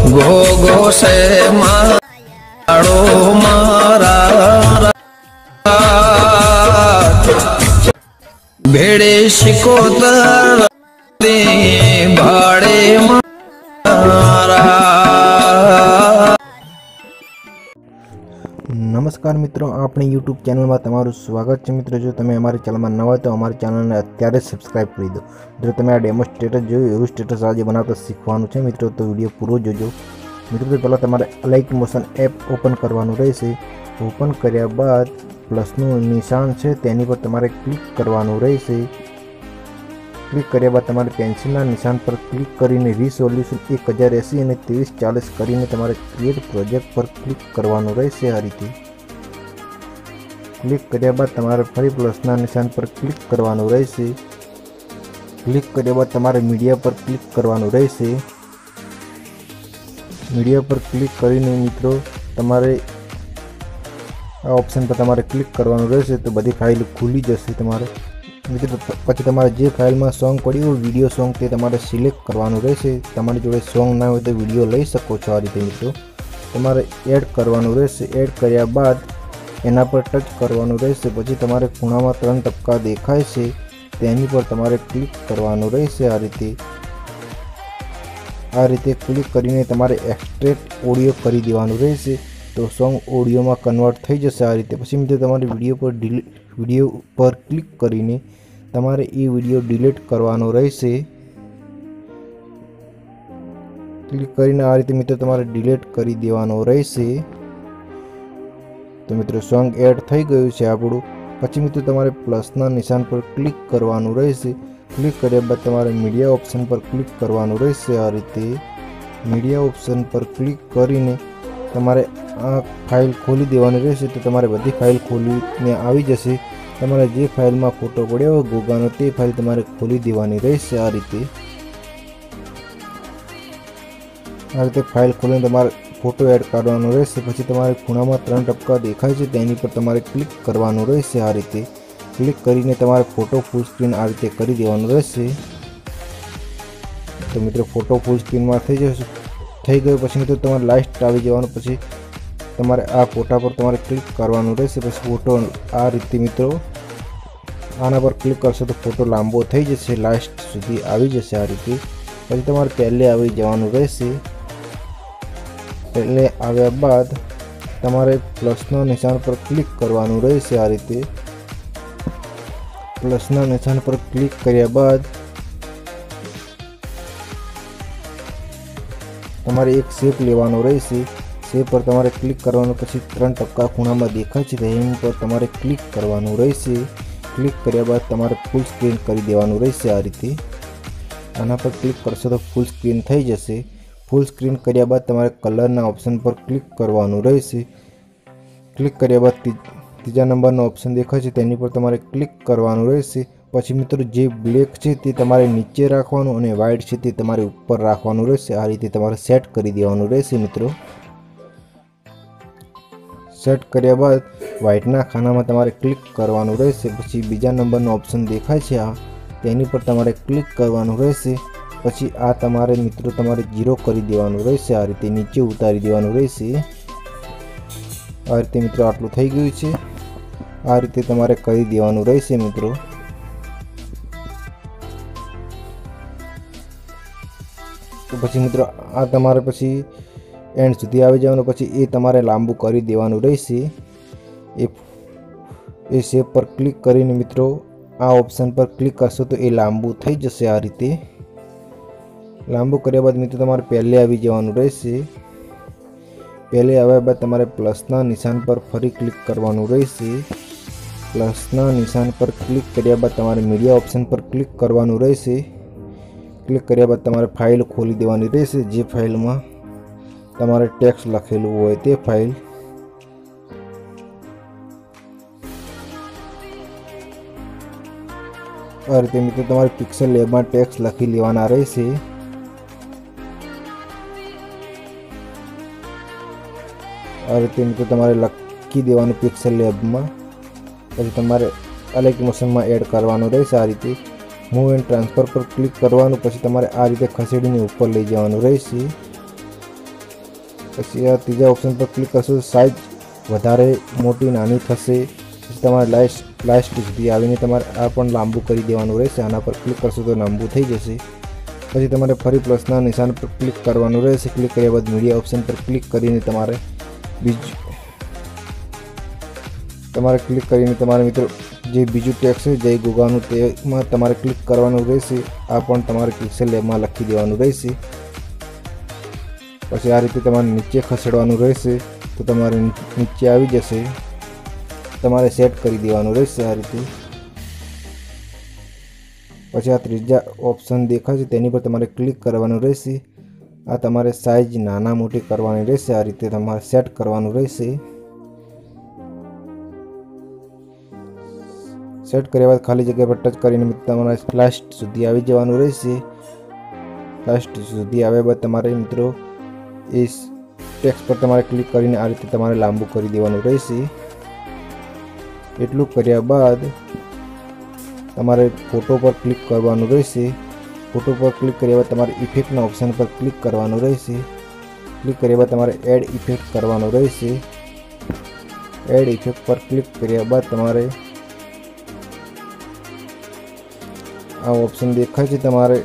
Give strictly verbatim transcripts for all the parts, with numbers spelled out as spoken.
गो गो से मारो मारा भेड़े शिकोतर भाड़े मारा। नमस्कार मित्रों, अपनी यूट्यूब चैनल में तमारू स्वागत है। मित्रों, जो तमे अमारी चैनल में नवा तो अमारी चैनल ने अत्यारे सब्सक्राइब कर दो। जो तमे आ डेमो स्टेटस जो एवं स्टेटस आज बनाता सीखवानुं छे मित्रों, तो वीडियो पूरो जोजो। मित्रों, तो पहला तमारे लाइक मोशन एप ओपन करवानुं रहेशे। ओपन कर्या बाद प्लसनुं निशान छे तेनी पर तमारे क्लिक करवानुं रहेशे। क्लिक कर्या बाद तमारे पेन्सिलना निशान पर क्लिक करीने रिसोल्यूशन एक हज़ार एसी और तेवीस चालीस करीने तमारे क्रिएट प्रोजेक्ट पर क्लिक करवानुं रहेशे। आ रीते क्लिक कर्या बाद तमारे फरी प्लसना निशान पर क्लिक करवानुं रहेशे। क्लिक कर्या बाद तमारे मीडिया पर क्लिक करवानुं रहेशे। मीडिया पर क्लिक करीने मित्रों तमारे आ ऑप्शन पर तमारे क्लिक करवानुं रहेशे, तो बधी फाइल खुली जशे। तमारे मित्रों पछी तमारे जे फाइल में सॉन्ग पड्युं होय विडियो सॉन्ग ते तमारे सिलेक्ट करवानुं रहेशे। तमारी जोड़े सॉन्ग ना होय तो विडियो लई शको छो। आ रीते मित्रों तमारे एड करवानुं रहेशे। एड कर्या बाद एना पर टच करवानुं रहेशे। पछी तमारे खूणामां त्रण टपका देखाय छे तेनी पर तमारे क्लिक करवानुं रहेशे। आ रीते आ रीते क्लिक करीने तमारे एक्सट्रेक्ट ऑडियो करी देवानुं रहेशे, तो सॉन्ग ऑडियो में कन्वर्ट थई जशे। आ रीते पछी मित्रों तमारे विडियो पर डिलीट विडियो पर क्लिक करीने तमारे ए विडियो डिलीट करवानो रहेशे। क्लिक करीने आ रीते मित्रों तमारे डिलीट करी देवानो रहेशे। तो मित्रों सॉन्ग एड थई गयुं छे आपणुं। पछी मित्रों तमारे प्लसना निशान पर क्लिक करवानुं रहेशे। क्लिक कर्या बाद तमारे मीडिया ऑप्शन पर क्लिक करवानुं रहेशे। आ रीते मीडिया ऑप्शन पर क्लिक करीने तमारे आ फाइल खोली देवानी रहेशे, तो तमारे बधी फाइल खोलीने आवी जशे। तमारे जे फाइल में फोटो पड्यो होय गोगानो ते फाइल तमारे खोली देवानी रहेशे। आ रीते आ रीते फाइल खोलीने तमारे फोटो एड करवानो रहेशे। पछी तमारे खूणामां त्रण टपका देखाय छे तेनी पर तमारे क्लिक करवानुं रहेशे। आ रीते क्लिक करीने तमारे फोटो फूल स्क्रीन आ रीते करी देवानुं रहेशे। तो मित्रों फोटो फूल स्क्रीन में थई जशे। थई गयो पछी मित्रों तमारे लास्ट आवी जवानुं। पछी तमारे आ फोटा पर तमारे क्लिक करवानुं रहेशे। पछी फोटो आ रीते मित्रों आना पर क्लिक करशो तो फोटो लांबो थई जशे, लास्ट सुधी आवी जशे। आ रीते पछी तमारे पहले आवी जवानुं रहेशे। पहले आव्या बाद तमारे प्लसना निशान पर क्लिक करवानुं रहेशे। आ रीते प्लसना निशान पर क्लिक कर्या बाद तमारे एक शेप लेवानो रहेशे। शेप पर तमारे क्लिक करवानुं। पछी त्रण टपका खूणामां देखाय छे तेनी पर तमारे क्लिक करवानुं रहेशे। क्लिक कर्या बाद तमारे फूल स्क्रीन करी देवानुं रहेशे। आ रीते आना पर क्लिक करशो तो फूल स्क्रीन थई जशे। फूल स्क्रीन कर्या बाद तमारे कलरना ऑप्शन पर क्लिक करवानुं रहेशे। क्लिक कर्या बाद तीजा नंबरनो ऑप्शन देखाय छे तेनी पर तमारे क्लिक करवानुं रहेशे। पछी मित्रों जे ब्लेक छे ते तमारे नीचे राखवानुं अने व्हाइट छे ते तमारे ऊपर राखवानुं रहेशे। आ रीते तमारे सेट करी देवानुं रहेशे। मित्रों सेट कर्या बाद व्हाइटना खानामां तमारे क्लिक करवानुं रहेशे। पछी बीजा नंबरनो ऑप्शन देखाय छे आ तेनी पर तमारे क्लिक करवानुं रहेशे। पछी आ तमारे मित्रों तमारे जीरो करी देवानुं रहेशे। आ रीते नीचे उतारी देवानुं रहेशे। आ रीते मित्रों आटલું થઈ ગયું છે। आ रीते तमारे करी देवानुं रहेशे। मित्रों तो पछी मित्रों आ तमारे पछी एंड सुधी आवी जवानुं। पछी ए तमारे लांबू करी देवानुं रहेशे। ए ए शेप पर क्लिक करीने मित्रों आ ऑप्शन पर क्लिक करशो तो ए लांबू थई जशे। आ रीते लांबू कर्या बाद मित्रों तमारे पहले आवी जवानुं रहेशे। पहले आव्या बाद तमारे प्लसना निशान पर फरी क्लिक करवानुं रहेशे। प्लसना निशान पर क्लिक कर्या बाद तमारे मीडिया ऑप्शन पर क्लिक करवानुं रहेशे। क्लिक कर्या बाद तमारे फाइल खोली देवानी रहेशे। जे फाइल में तमारे टेक्स्ट लखेलुं होय ते फाइल आ रीते मित्रों तमारे पिक्सल लेब में टेक्स्ट लखी लेवाना रहेशे। आ रीते मित्रों तमारे लखी देवानुं पिक्सल लेब में। पछी तमारे अलग मोशन में एड करवानुं रहेशे। आ रीते मूव एंड ट्रांसफर पर क्लिक करवानुं। पछी तमारे आ रीते खसेडीने ऊपर लई जवानुं रहेशे। પછી આ ત્રીજા ઓપ્શન પર ક્લિક કરશો સાઇઝ વધારે મોટી નાની થશે। પછી તમારે લાસ્ટ લાસ્ટ સુધી આવીને તમારે આ પણ લાંબુ કરી દેવાનું રહેશે। આના પર ક્લિક કરશો તો લાંબુ થઈ જશે। પછી તમારે ફરી પ્લસના નિશાન પર ક્લિક કરવાનું રહેશે। ક્લિક કર્યા બાદ મીડિયા ઓપ્શન પર ક્લિક કરીને તમારે બીજું તમારે ક્લિક કરીને તમારે મિત્રો જે બીજું ટેક્સ છે જય ગોગાનું તેમાં તમારે ક્લિક કરવાનું રહેશે। આ પણ તમારે પિક્સેલ લેબમાં લખી દેવાનું રહેશે। પછી આ રીતે તમારે નીચે ખસેડવાનું રહેશે તો તમારે નીચે આવી જશે। તમારે સેટ કરી દેવાનું રહેશે આ રીતે। પછી આ ત્રીજા ઓપ્શન દેખાય છે તેની પર તમારે ક્લિક કરવાનું રહેશે। આ તમારે સાઇઝ નાના મોટી કરવાની રહેશે। આ રીતે તમારે સેટ કરવાનું રહેશે। સેટ કર્યા બાદ ખાલી જગ્યા પર ટચ કરીને તમારે લાસ્ટ સુધી આવી જવાનું રહેશે। લાસ્ટ સુધી આવ્યા બાદ તમારે મિત્રો એ ટેક્સ્ટ પર તમારે ક્લિક કરીને આ રીતે તમારે લાંબુ કરી દેવાનું રહેશે। એટલું કર્યા બાદ તમારે ફોટો પર ક્લિક કરવાનું રહેશે। ફોટો પર ક્લિક કર્યા બાદ તમારે ઇફેક્ટના ઓપ્શન પર ક્લિક કરવાનું રહેશે। ક્લિક કર્યા બાદ તમારે એડ ઇફેક્ટ કરવાનું રહેશે। એડ ઇફેક્ટ પર ક્લિક કર્યા બાદ તમારે આ ઓપ્શન દેખાય છે તમારે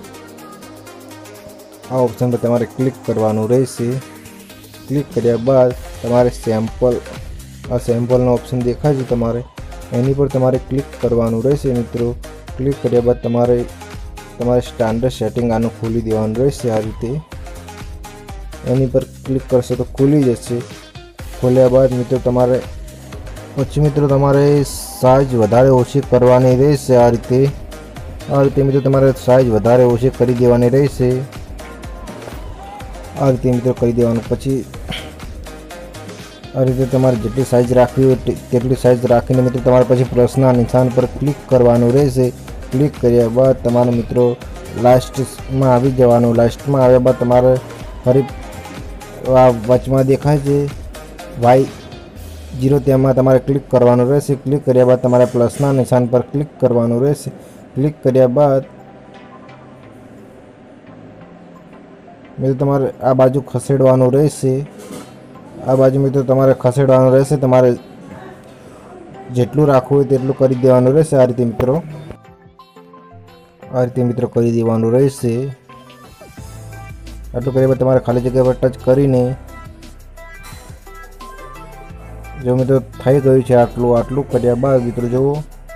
આ ઓપ્શન પર તમારે ક્લિક કરવાનું રહેશે। ક્લિક કર્યા બાદ તમારે સેમ્પલ આ સેમ્પલનો ઓપ્શન દેખાય છે તમારે એની પર તમારે ક્લિક કરવાનું રહેશે મિત્રો। ક્લિક કર્યા બાદ તમારે તમારે સ્ટાન્ડર્ડ સેટિંગ આનું ખોલી દેવાનું રહેશે। આ રીતે એની પર ક્લિક કરશો તો ખુલી જશે। ખોલ્યા બાદ મિત્રો તમારે પછી મિત્રો તમારે સાઇઝ વધારે ઓછી કરવાની રહેશે। આ રીતે આ રીતે મિત્રો તમારે સાઇઝ વધારે ઓછી કરી દેવાની રહેશે। આ રીતે મિત્રો કરી દેવાનું। પછી આ રીતે તમારે જેટલી સાઇઝ રાખવી હોય તેટલી સાઇઝ રાખીને મિત્રો તમારે પછી પ્લસના નિશાન પર ક્લિક કરવાનું રહેશે। ક્લિક કર્યા બાદ તમારે મિત્રો લાસ્ટમાં આવી જવાનું। લાસ્ટમાં આવ્યા બાદ તમારે ફરી આ વચમાં દેખાય છે વાય જીરો તેમાં તમારે ક્લિક કરવાનું રહેશે। ક્લિક કર્યા બાદ તમારે પ્લસના નિશાન પર ક્લિક કરવાનું રહેશે। ક્લિક કર્યા બાદ મિત્રો તમારે આ બાજુ ખસેડવાનું રહેશે। આ બાજુ મિત્રો તમારે ખસેડવાનું રહેશે। તમારે જેટલું રાખવું હોય તેટલું કરી દેવાનું રહેશે। આ રીતે મિત્રો આ રીતે મિત્રો કરી દેવાનું રહેશે। આટલું કર્યા બાદ તમારે ખાલી જગ્યા પર ટચ કરીને જો મિત્રો થઈ ગયું છે આટલું આટલું કર્યા બાદ મિત્રો જુઓ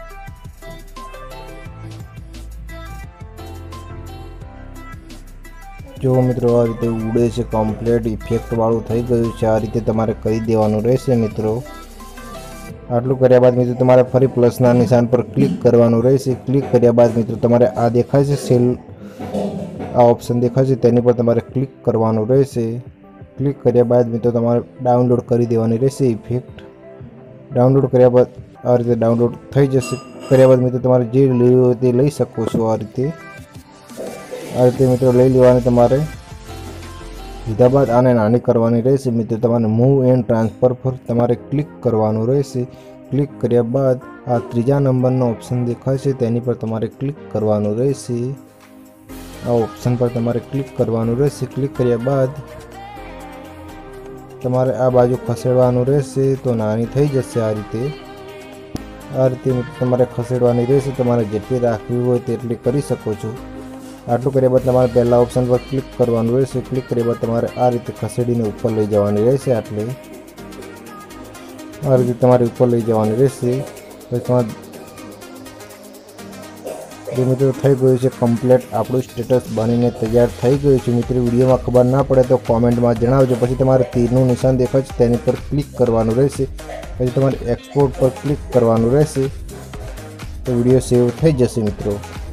જો મિત્રો આ રીતે ઉડે છે કમ્પ્લીટ ઇફેક્ટ વાળું થઈ ગયું છે। આ રીતે તમારે કરી દેવાનું રહેશે મિત્રો। આટલું કર્યા બાદ મિત્રો તમારે ફરી પ્લસના નિશાન પર ક્લિક કરવાનું રહેશે। ક્લિક કર્યા બાદ મિત્રો તમારે આ દેખાય છે સેલ આ ઓપ્શન દેખાય છે તેની પર તમારે ક્લિક કરવાનું રહેશે। ક્લિક કર્યા બાદ મિત્રો તમારે ડાઉનલોડ કરી દેવાની રહેશે ઇફેક્ટ। ડાઉનલોડ કર્યા બાદ આ રીતે ડાઉનલોડ થઈ જશે। કર્યા બાદ મિત્રો તમારે જે લેવું હોય તે લઈ શકો છો। આ રીતે આ રીતે મિત્રો લઈ લેવાની તમારે લીધા બાદ આને નાની કરવાની રહેશે મિત્રો। તમારે મૂવ એન્ડ ટ્રાન્સફર પર તમારે ક્લિક કરવાનું રહેશે। ક્લિક કર્યા બાદ આ ત્રીજા નંબરનો ઓપ્શન દેખાય છે તેની પર તમારે ક્લિક કરવાનું રહેશે। આ ઓપ્શન પર તમારે ક્લિક કરવાનું રહેશે। ક્લિક કર્યા બાદ તમારે આ બાજુ ખસેડવાનું રહેશે તો નાની થઈ જશે। આ રીતે આ રીતે તમારે ખસેડવાની રહેશે। તમારે જેટલી રાખવી હોય તેટલી કરી શકો છો। આટલું કર્યા બાદ તમારે પહેલા ઓપ્શન પર ક્લિક કરવાનું રહેશે। ક્લિક કર્યા બાદ તમારે આ રીતે ખસેડીને ઉપર લઈ જવાની રહેશે। આટલે આ રીતે તમારે ઉપર લઈ જવાની રહેશે। પછી તમારે જે મિત્રો થઈ ગયું છે કમ્પ્લીટ આપણું સ્ટેટસ બનીને તૈયાર થઈ ગયું છે। મિત્રો વિડીયોમાં ખબર ના પડે તો કોમેન્ટમાં જણાવજો। પછી તમારે તીરનું નિશાન દેખાય છે તેની પર ક્લિક કરવાનું રહેશે। પછી તમારે એક્સપોર્ટ પર ક્લિક કરવાનું રહેશે તો વિડીયો સેવ થઈ જશે મિત્રો।